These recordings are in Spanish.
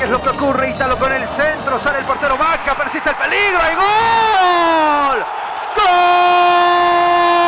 es lo que ocurre. Ítalo con el centro, sale el portero Vaca, persiste el peligro, ¡hay gol! ¡Gol!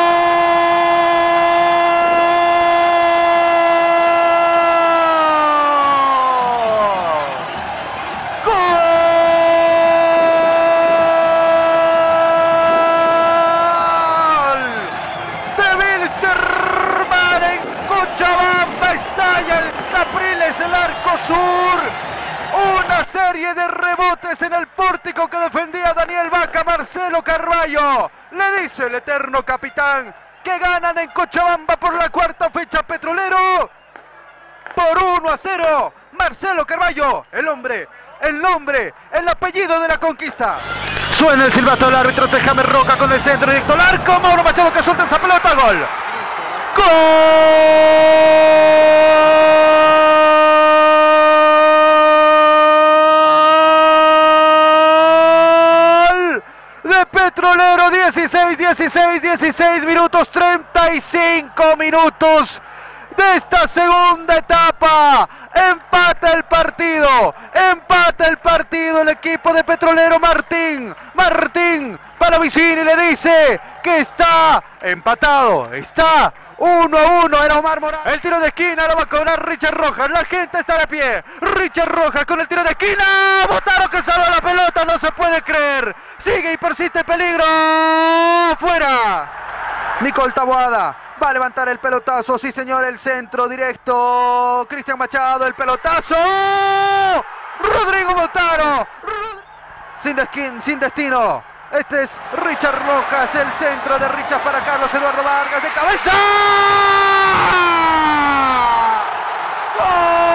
El arco sur, una serie de rebotes en el pórtico que defendía Daniel Vaca. Marcelo Carballo le dice el eterno capitán que ganan en Cochabamba por la cuarta fecha Petrolero por 1-0. Marcelo Carballo, el hombre, el nombre, el apellido de la conquista. Suena el silbato del árbitro, Tejame Roca con el centro directo al arco. Mauro Machado que suelta esa pelota, gol. Petrolero, 16 minutos, 35 minutos de esta segunda etapa. Empata el partido el equipo de Petrolero. Martín para Vicini le dice que está empatado, está 1-1, era Omar Morales. El tiro de esquina lo va a cobrar Richard Rojas, la gente está de pie. Richard Rojas con el tiro de esquina, Botaro que salva la pelota, no se puede creer. Sigue y persiste peligro, fuera. Nicole Taboada va a levantar el pelotazo, sí señor, el centro directo. Cristian Machado, el pelotazo. Rodrigo Botaro, sin destino. Este es Richard Rojas, el centro de Richard para Carlos Eduardo Vargas de cabeza. ¡Gol!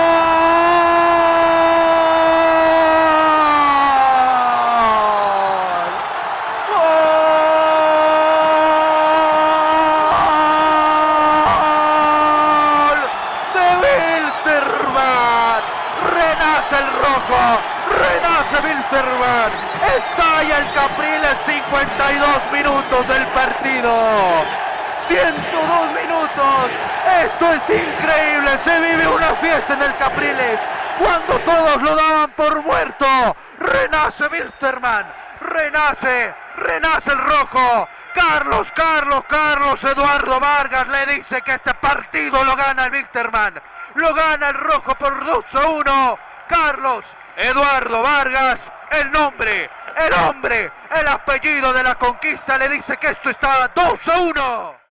Renace el rojo, renace Wilstermann, estalla el Capriles, 52 minutos del partido, 102 minutos, esto es increíble, se vive una fiesta en el Capriles, cuando todos lo daban por muerto, renace Wilstermann, renace el rojo, Carlos Eduardo Vargas le dice que este partido lo gana el Wilstermann. Lo gana el rojo por 2-1. Carlos Eduardo Vargas, el nombre, el hombre, el apellido de la conquista, le dice que esto está 2-1.